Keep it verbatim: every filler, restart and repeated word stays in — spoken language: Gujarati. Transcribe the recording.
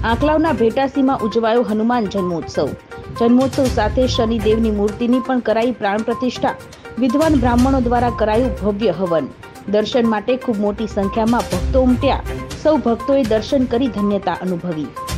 આંકલાવના ભેટાસીમાં ઉજવાયો હનુમાન જન્મોત્સવ। જન્મોત્સવ સાથે શનિદેવની મૂર્તિની પણ કરાઈ પ્રાણ પ્રતિષ્ઠા। વિદ્વાન બ્રાહ્મણો દ્વારા કરાયું ભવ્ય હવન। દર્શન માટે ખૂબ મોટી સંખ્યામાં ભક્તો ઉમટ્યા। સૌ ભક્તોએ દર્શન કરી ધન્યતા અનુભવી।